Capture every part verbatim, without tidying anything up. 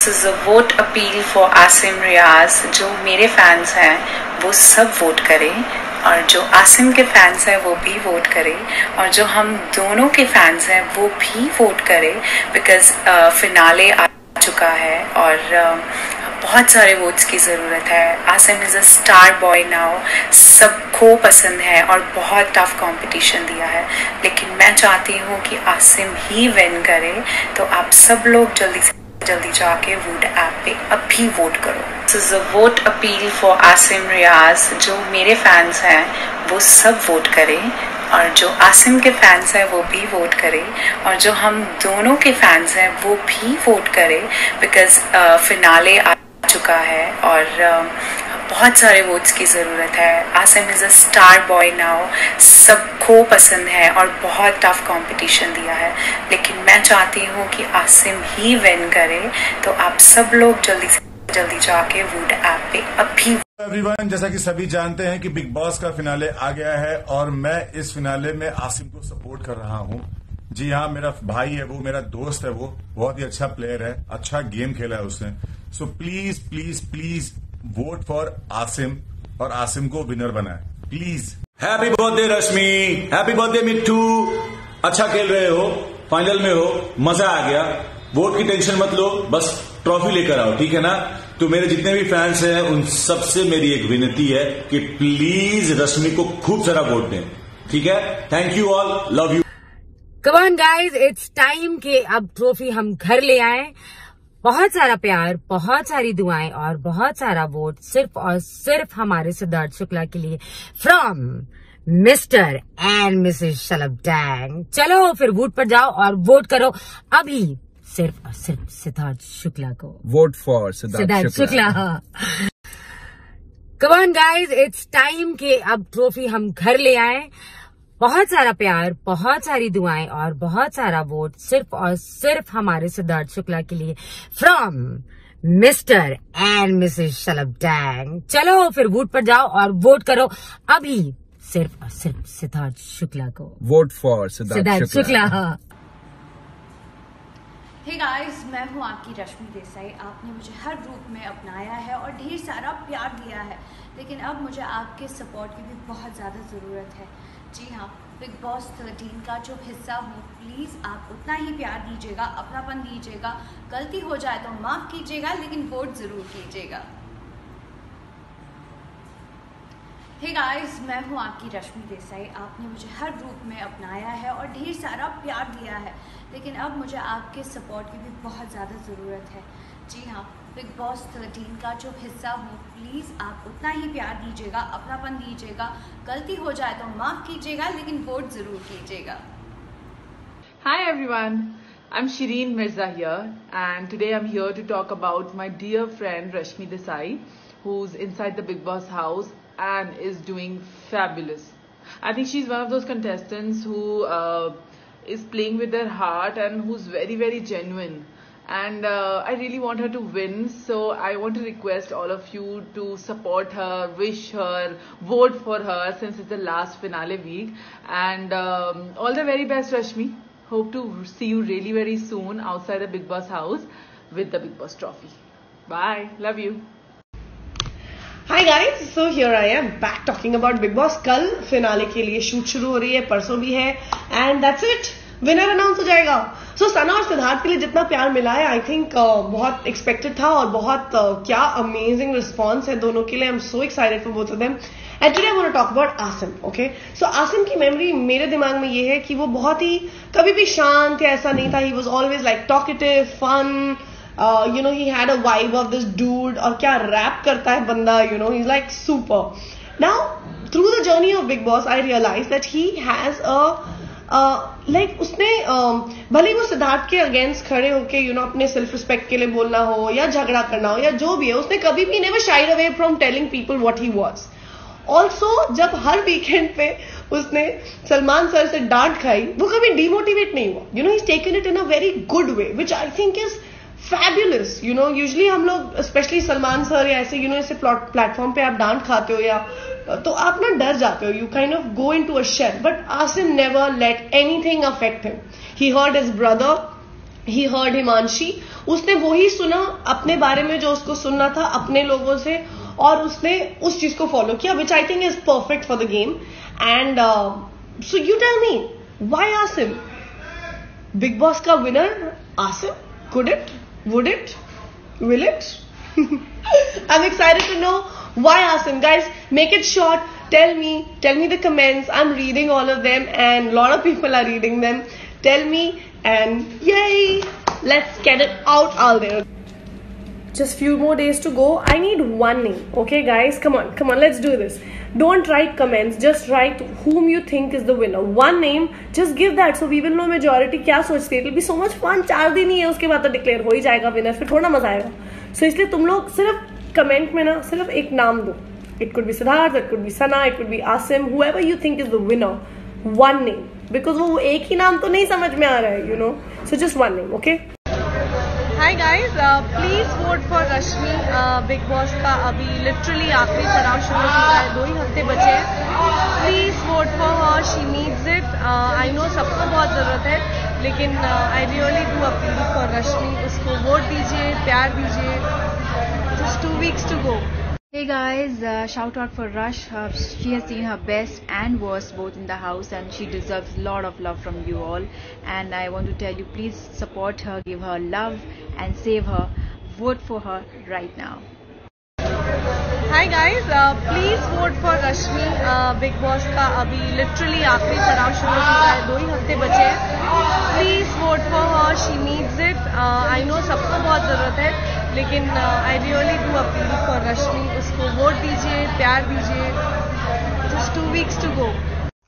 Is a vote appeal for Asim Riaz. जो मेरे fans हैं वो सब वोट करें और जो आसिम के फैंस हैं वो भी वोट करें और जो हम दोनों के फैंस हैं वो भी वोट करें बिकॉज फिनाले आ चुका है और uh, बहुत सारे वोट्स की ज़रूरत है। Asim is a star boy now, सबको पसंद है और बहुत टफ कंपटीशन दिया है, लेकिन मैं चाहती हूँ कि आसिम ही विन करे। तो आप सब लोग जल्दी से जल्दी जाके वोट ऐप पे अभी वोट करो। This is a vote appeal for Asim Riaz. जो मेरे फैंस हैं वो सब वोट करें और जो आसिम के फैंस हैं वो भी वोट करें और जो हम दोनों के फैंस हैं वो भी वोट करें बिकॉज फिनाले आ चुका है और uh, बहुत सारे वोट्स की ज़रूरत है। Asim is a star boy now, सबको पसंद है और बहुत टफ कंपटीशन दिया है, लेकिन मैं चाहती हूँ कि आसिम ही विन करे। तो आप सब लोग जल्दी से जल्दी जाके वोट ऐप पे अभी। एवरीवन, जैसा कि सभी जानते हैं कि बिग बॉस का फिनाले आ गया है और मैं इस फिनाले में आसिम को सपोर्ट कर रहा हूं। जी हाँ, मेरा भाई है वो, मेरा दोस्त है वो, बहुत ही अच्छा प्लेयर है, अच्छा गेम खेला है उसने। So please please please vote for Asim और आसिम को विनर बनाए please. Happy birthday Rashmi, happy birthday Mittu. अच्छा खेल रहे हो, फाइनल में हो, मजा आ गया। वोट की टेंशन मत लो, बस ट्रॉफी लेकर आओ, ठीक है ना। तो मेरे जितने भी फैंस हैं उन सबसे मेरी एक विनती है कि प्लीज रश्मि को खूब सारा वोट दें, ठीक है। Thank you all, love you. Come on guys, it's time कि अब ट्रॉफी हम घर ले आए। बहुत सारा प्यार, बहुत सारी दुआएं और बहुत सारा वोट सिर्फ और सिर्फ हमारे सिद्धार्थ शुक्ला के लिए from mister and missus Shalabh Dang. चलो फिर वोट पर जाओ और वोट करो अभी सिर्फ और सिर्फ सिद्धार्थ शुक्ला को। Vote for Siddharth Shukla. Come on guys, it's time कि अब ट्रॉफी हम घर ले आए। बहुत सारा प्यार, बहुत सारी दुआएं और बहुत सारा वोट सिर्फ और सिर्फ हमारे सिद्धार्थ शुक्ला के लिए from mister and missus Shalabh Dang. चलो फिर वोट पर जाओ और वोट करो अभी सिर्फ और सिर्फ सिद्धार्थ शुक्ला को। Vote for Siddharth Shukla. Hey guys, मैं हूँ आपकी रश्मि देसाई। आपने मुझे हर रूप में अपनाया है और ढेर सारा प्यार दिया है, लेकिन अब मुझे आपके सपोर्ट की भी बहुत ज़्यादा ज़रूरत है। जी हाँ, बिग बॉस थर्टीन का जो हिस्सा हूँ, प्लीज़ आप उतना ही प्यार दीजिएगा, अपनापन दीजिएगा। गलती हो जाए तो माफ़ कीजिएगा, लेकिन वोट ज़रूर कीजिएगा। हे गाइस, मैं हूँ आपकी रश्मि देसाई। आपने मुझे हर रूप में अपनाया है और ढेर सारा प्यार दिया है, लेकिन अब मुझे आपके सपोर्ट की भी बहुत ज़्यादा ज़रूरत है। जी हाँ, बिग बॉस थर्टीन का जो हिस्सा हूँ, प्लीज़ आप उतना ही प्यार दीजिएगा, अपनापन दीजिएगा। गलती हो जाए तो माफ़ कीजिएगा, लेकिन वोट ज़रूर कीजिएगा। Hi everyone, I'm Shireen Mirza here, and today I'm here to talk about my dear friend Rashmi Desai, who's inside the Big Boss house and is doing fabulous. I think she's one of those contestants who uh, is playing with their heart and who's very very genuine, and uh, I really want her to win. So I want to request all of you to support her, wish her, vote for her, since it's the last finale week. And um, all the very best, Rashmi. Hope to see you really very soon outside the Big Boss house with the Big Boss trophy. Bye, love you. Hi guys, so here I am back talking about Big Boss. कल finale के लिए shoot शुरू हो रही है, परसों भी है, and that's it. Winner announce हो जाएगा. सो so, सना और सिद्धार्थ के लिए जितना प्यार मिला है, आई थिंक uh, बहुत एक्सपेक्टेड था और बहुत uh, क्या अमेजिंग रिस्पॉन्स है दोनों के लिए. I am so excited for both of them. And today I want to talk about Asim. Okay, so Asim की मेमोरी मेरे दिमाग में ये है कि वो बहुत ही कभी भी शांत या ऐसा नहीं था. He was always like talkative, fun, you know, he had a vibe of this dude. और क्या रैप करता है बंदा, you know, he is like super. Now through the journey of Big Boss I realise that he has a like uh, उसने uh, भले वो सिद्धार्थ के against खड़े होके, यू नो, अपने सेल्फ रिस्पेक्ट के लिए बोलना हो या झगड़ा करना हो या जो भी है, उसने कभी भी never shied away from telling people what he was. Also जब हर वीकेंड पे उसने सलमान सर से डांट खाई, वो कभी डिमोटिवेट नहीं हुआ. You know, he taken it in a very good way, which I think is fabulous. You know, usually हम लोग स्पेशली सलमान सर या ऐसे, यू नो, ऐसे प्लेटफॉर्म पे आप डांट खाते हो या तो आप ना डर जाते हो, you kind of go into a shell. But Asim never let anything affect him. He heard his brother he heard Himanshi. उसने वही सुना अपने बारे में जो उसको सुनना था अपने लोगों से, और उसने उस चीज को फॉलो किया, which I think is perfect for the game. And uh, so you tell me, why Aasim? Big Boss का winner Aasim? Could it? Would it? Will it? I'm excited to know why Aasim. Guys, make it short. Tell me, tell me the comments. I'm reading all of them and a lot of people are reading them. Tell me, and yay! Let's get it out all there. Just few more days to go. I need one name. Okay guys, come on, come on, let's do this. Don't write comments, just write whom you think is the winner. One name, just give that so we will know majority क्या सोचती है. It will be so much fun. चार दिन ही है, उसके बाद तो declare हो ही जाएगा विनर, फिर थोड़ा मजा आएगा. So इसलिए तुम लोग सिर्फ कमेंट में ना सिर्फ एक नाम दो. It could be Siddharth, it could be Sana, it could be Aasim, whoever you think is the winner. One name, because वो एक ही नाम तो नहीं समझ में आ रहा है, you know. So just one name, okay? Hi guys, uh, please vote for Rashmi. uh, Big Boss का अभी literally आखिरी पड़ाव शुरू हो चुका है, दो ही हफ्ते बचे हैं. Please vote for her, she needs it. uh, I know सबको बहुत ज़रूरत है, लेकिन uh, I really do appeal for Rashmi. उसको वोट दीजिए, प्यार दीजिए. Just two weeks to go. Hey guys, uh, shout out for Rush. Uh, she has seen her best and worst both in the house, and she deserves a lot of love from you all. And I want to tell you, please support her, give her love and save her. Vote for her right now. Hi guys, uh, please vote for Rashmi. uh, Big Boss का अभी literally आखिरी पड़ाव शुरू हो चुका है, दो ही हफ्ते बचे हैं. Please vote for her, she needs it. uh, I know सबको बहुत ज़रूरत है, लेकिन uh, I really do appeal for Rashmi. उसको वोट दीजिए, प्यार दीजिए. Just two weeks to go.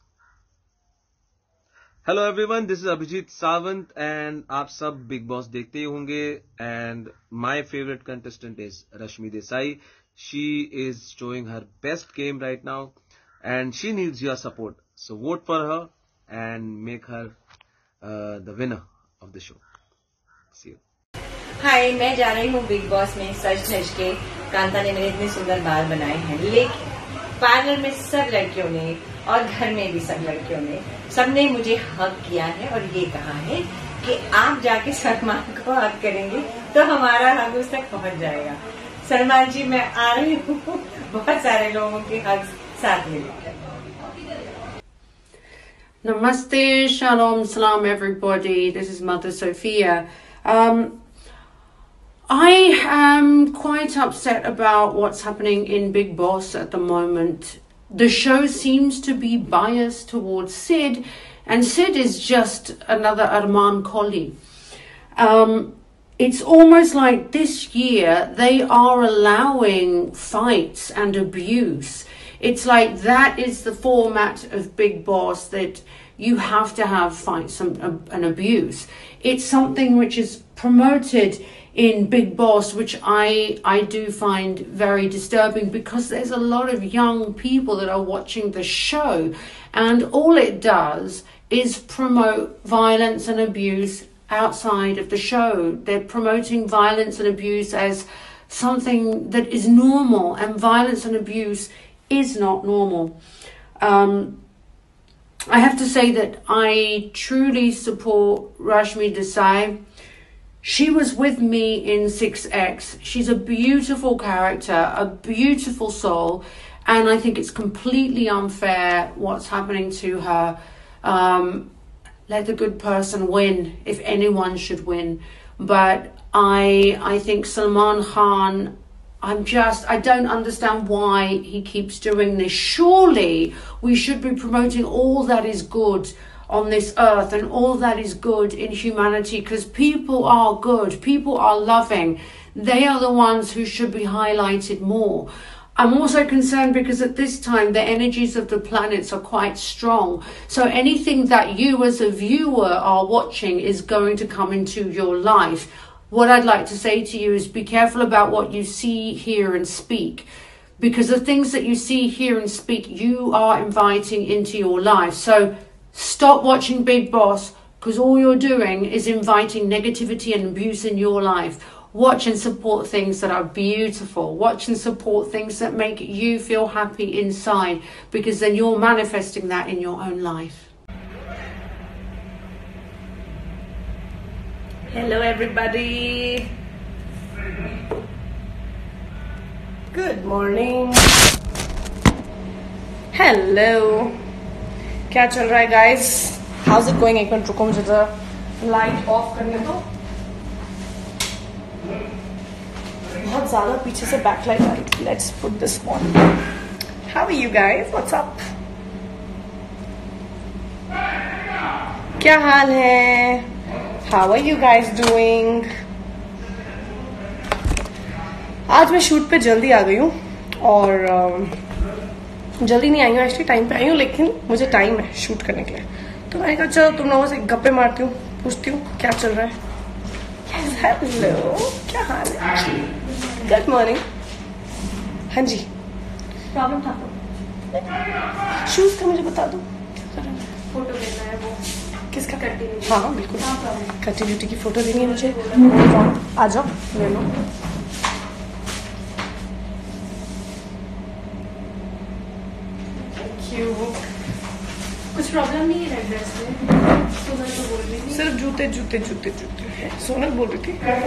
Hello everyone, this is Abhijeet Sawant and आप सब बिग बॉस देखते ही होंगे. And my favourite contestant is Rashmi Desai. She is showing her best game right now and she needs your support. So vote for her and make her the winner of the show. See you. Hi, मैं जा रही हूँ big boss में सज धज के. कांता ने मेरे इतने सुंदर बाल बनाए हैं, लेकिन पार्लर में सब लड़कियों ने और घर में भी सब लड़कियों ने सबने मुझे हक किया है और ये कहा है कि आप जाके सलमान को हक करेंगे तो हमारा हक उस तक पहुंच जाएगा. सलमान जी, मैं आ रही हूँ बहुत सारे लोगों के हक साथ लेकर. Namaste, Shalom, Salam everybody. This is Mother Sophia. Um, I am quite upset about what's happening in Big Boss at the moment. The show seems to be biased towards Sid, and Sid is just another Arman Collie. Um, it's almost like this year they are allowing fights and abuse. It's like that is the format of Big Boss, that you have to have fights and, and abuse. It's something which is promoted in Big Boss, which I I do find very disturbing, because there's a lot of young people that are watching the show, and all it does is promote violence and abuse outside of the show. They're promoting violence and abuse as something that is normal, and violence and abuse is not normal. Um, I have to say that I truly support Rashmi Desai. She was with me in six X. She's a beautiful character, a beautiful soul, and I think it's completely unfair what's happening to her. Um, let the good person win, if anyone should win. But I, I think Salman Khan, I'm just, I don't understand why he keeps doing this. Surely we should be promoting all that is good on this earth and all that is good in humanity, because people are good, people are loving. They are the ones who should be highlighted more. I'm also concerned because at this time the energies of the planets are quite strong, so anything that you as a viewer are watching is going to come into your life. What I'd like to say to you is be careful about what you see, hear and speak, because the things that you see, hear and speak, you are inviting into your life. So stop watching Big Boss, because all you're doing is inviting negativity and abuse in your life. Watch and support things that are beautiful. Watch and support things that make you feel happy inside, because then you're manifesting that in your own life. Hello everybody. Good morning. Hello. क्या चल रहा है guys? How's it going? एक minute रुको, मुझे जरा light of करने दो. बहुत ज्यादा पीछे से बैकलाइट आ रही थी. Let's put this on. How are you guys? What's up? क्या हाल है? How are you guys doing? आज मैं शूट पे जल्दी आ गई हूँ और uh, जल्दी नहीं आई हूँ, एक्चुअली टाइम पे आई हूँ, लेकिन मुझे टाइम है शूट करने के लिए. तो मैंने कहा चलो तुम लोगों से गप्पे मारती हूँ, पूछती हूँ क्या चल रहा है. हेलो, क्या हाल है? Good morning. हाँ जी, प्रॉब्लम था शूज का, मुझे बता दो. फोटो लेना है वो किसका? कंटिन्यू. हाँ बिल्कुल, कंटिन्यूटी की फोटो देनी है मुझे. आ जाओ ले लो. कुछ प्रॉब्लम नहीं है रेड ड्रेस में? सोनल तो बोल रही थी सिर्फ जूते जूते जूते जूते. सोनल बोल रही थी.